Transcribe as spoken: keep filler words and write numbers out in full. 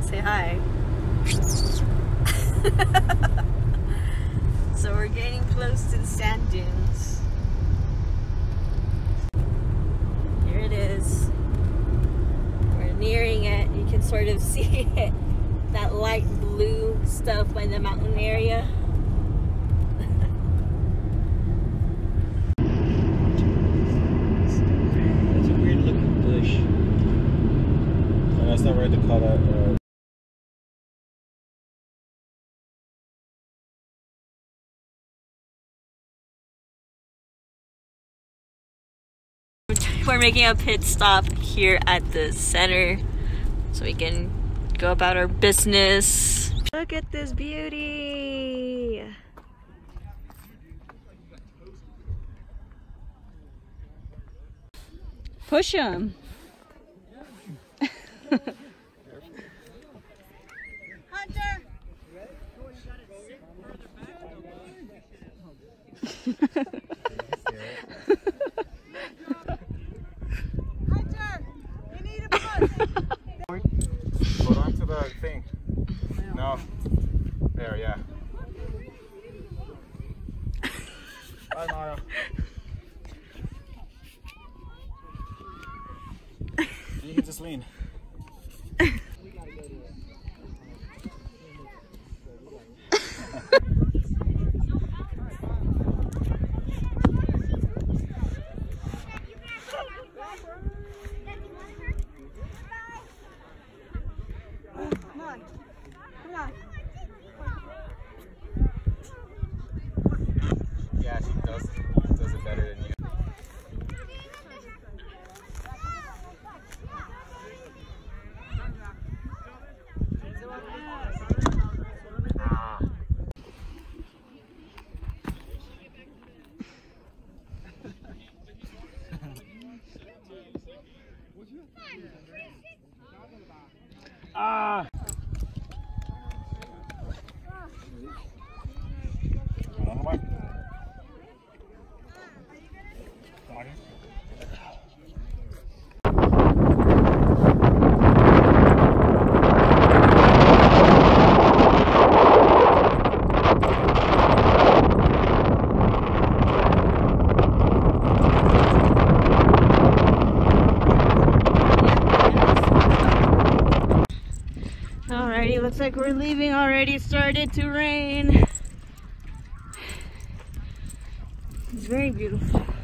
say hi. So we're getting close to the sand dunes. Here it is. We're nearing it. You can sort of see it. That light blue stuff by the mountain area. That's a weird looking bush. No, that's not right to call that. Uh... We're making a pit stop here at the center so we can go about our business. Look at this beauty! Push him! Hunter! Hold on to the thing. No. There, yeah. Bye, Mario. You can just lean. Yeah, she does, does it better than you. Ah. Ah. Alrighty, looks like we're leaving already. It started to rain. It's very beautiful.